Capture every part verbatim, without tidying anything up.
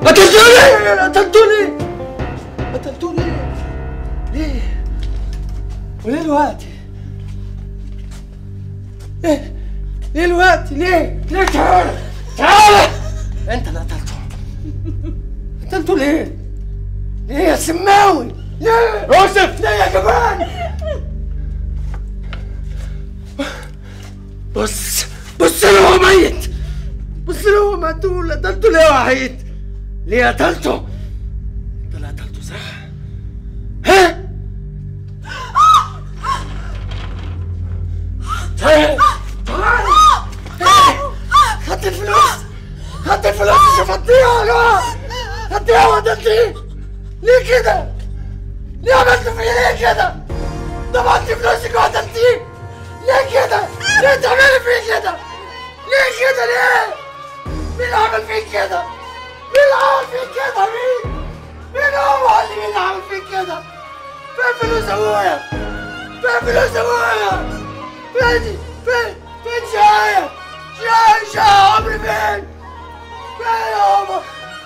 قتلتوني قتلتوني قتلتوني ليه؟ وليه دلوقتي؟ ليه؟ ليه دلوقتي؟ ليه؟ ليه تعالى تعالى انت اللي قتلته قتلته ليه؟ ليه يا سماوي؟ ليه؟ يوسف ليه يا جبان؟ بص بص له هو ميت بص له هو مقتول قتلته ليه يا وحيد؟ ليه قتلته؟ انت اللي قتلته صح؟ ها؟ تعال تعال خدت الفلوس خدت الفلوس مش هفضيها يا خدتيها وقتلتيه ليه كده؟ ليه عملت فيا ليه كده؟ ضمنت فلوسك وقتلتيه ليه كده؟ ليه تعملي فيه كده؟ ليه كده ليه؟ مين عمل فيك كده؟ مين اللي عمل فيك كده مين؟ مين هو اللي مين اللي عمل فيك كده؟ فين فلوس ابويا؟ فين فلوس ابويا؟ فين فين فين شاية؟ شاية شاية عمري فين؟ فين يابا؟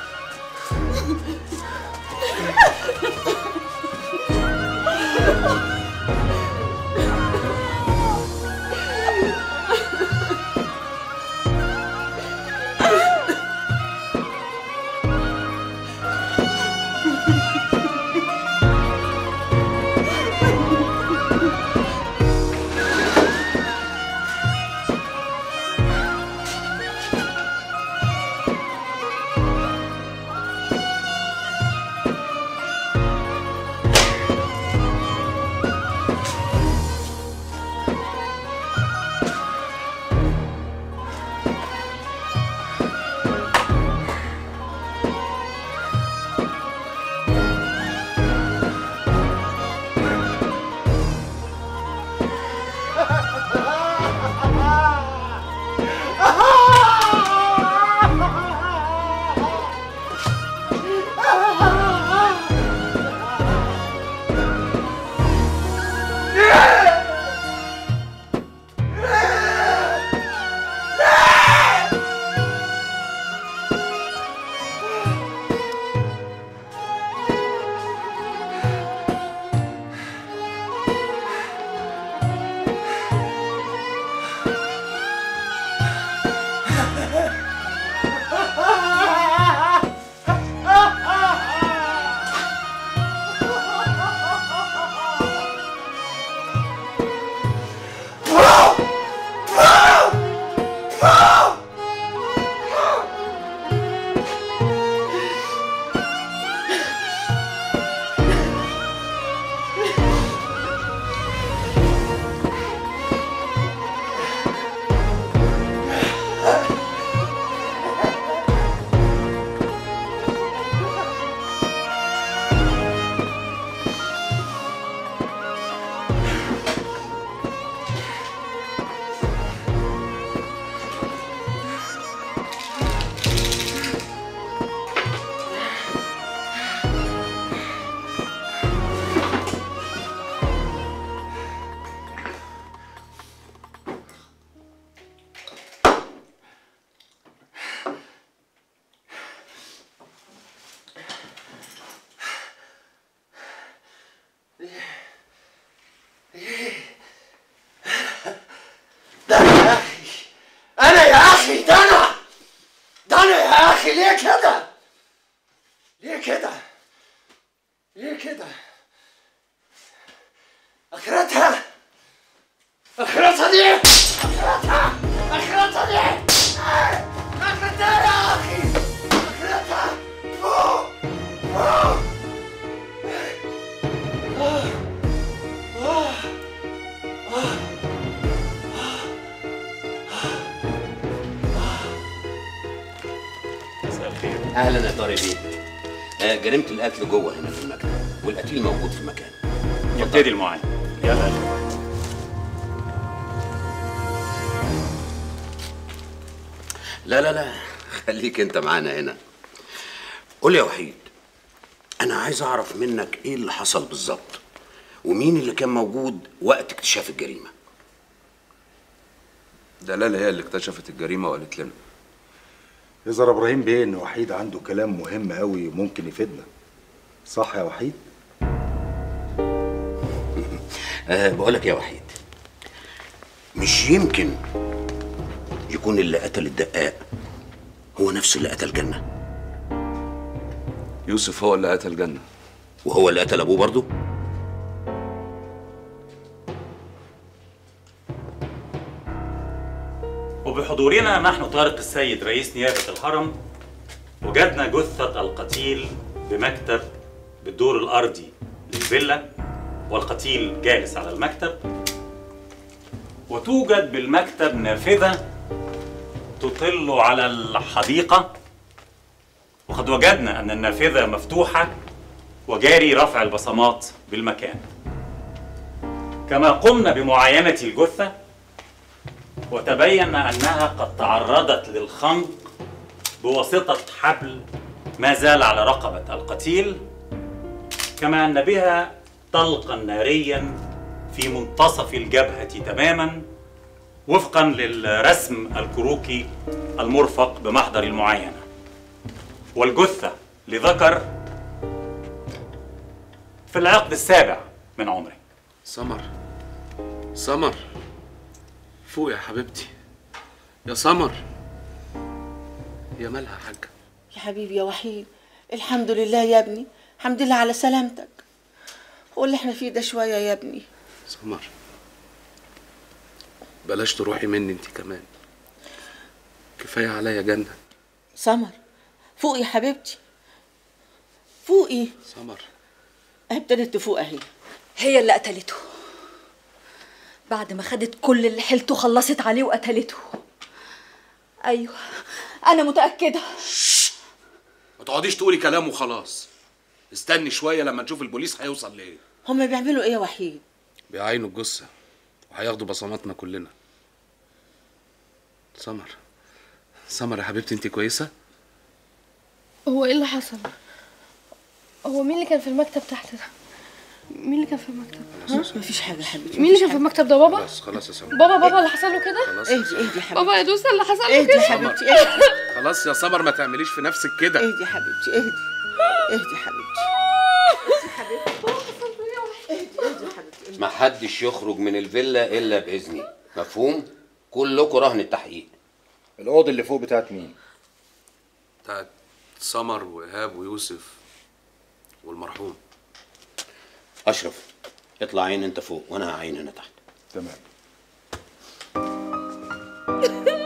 ليه كده؟ ليه كده؟ ليه كده؟ اخرتها اخرتها دي اخرتها اخرتها دي اخرتها يا اخي اخرتها فوق فوق مساء الخير. اهلا يا طارق بيه. آه جريمه القتل جوه هنا في المكتب والقتيل موجود في المكان. يبتدي المعاينه. يلا. لا لا لا خليك انت معانا هنا. قول يا وحيد، انا عايز اعرف منك ايه اللي حصل بالظبط ومين اللي كان موجود وقت اكتشاف الجريمه. دلال هي اللي اكتشفت الجريمه وقالت لنا. يظهر ابراهيم بيه ان وحيد عنده كلام مهم قوي ممكن يفيدنا، صح يا وحيد؟ أه بقولك يا وحيد، مش يمكن يكون اللي قتل الدقاق هو نفس اللي قتل جنة؟ يوسف هو اللي قتل جنة. وهو اللي قتل ابوه برضه؟ وبحضورنا نحن طارق السيد رئيس نيابة الهرم وجدنا جثة القتيل بمكتب بالدور الأرضي للفيلا، والقتيل جالس على المكتب، وتوجد بالمكتب نافذة تطل على الحديقة، وقد وجدنا أن النافذة مفتوحة وجاري رفع البصمات بالمكان. كما قمنا بمعاينة الجثة وتبين أنها قد تعرضت للخنق بواسطة حبل ما زال على رقبة القتيل، كما أن بها طلقا ناريا في منتصف الجبهة تماما وفقا للرسم الكروكي المرفق بمحضر المعاينة. والجثة لذكر في العقد السابع من عمره. سمر سمر فوق يا حبيبتي يا سمر. يا مالها يا حاجة؟ يا حبيبي يا وحيد، الحمد لله يا ابني، الحمد لله على سلامتك. هو اللي احنا فيه ده شوية يا ابني. سمر بلاش تروحي مني انت كمان، كفاية عليا جنة. سمر فوقي يا حبيبتي، فوقي. سمر اهي ابتدت تفوق اهي. هي اللي قتلته بعد ما خدت كل اللي حيلته، خلصت عليه وقتلته. ايوه انا متأكدة. ما تقعديش تقولي كلام وخلاص، استني شوية لما نشوف البوليس هيوصل لايه. هما بيعملوا ايه يا وحيد؟ بيعاينوا الجثة وهياخدوا بصماتنا كلنا. سمر سمر يا حبيبتي انت كويسة؟ هو ايه اللي حصل؟ هو مين اللي كان في المكتب تحت ده؟ مين اللي كان في المكتب؟ ها؟ مفيش حاجة يا حبيبتي. مين اللي كان في المكتب ده؟ بابا؟ خلاص خلاص يا سمر. بابا بابا اللي حصل له كده؟ خلاص اهدي اهدي يا حبيبتي. بابا يا دوسة اللي حصل له اهدي يا كده؟ حبيبتي اهدي. خلاص يا سمر ما تعمليش في نفسك كده. اهدي يا حبيبتي اهدي. اهدي يا حبيبتي. اهدي يا حبيبتي. ما حدش يخرج من الفيلا الا باذني، مفهوم؟ كلكم رهن التحقيق. الاوضه اللي فوق بتاعت مين؟ بتاعت سمر وايهاب ويوسف والمرحوم. اشرف اطلع عين انت فوق وانا هعين هنا تحت. تمام.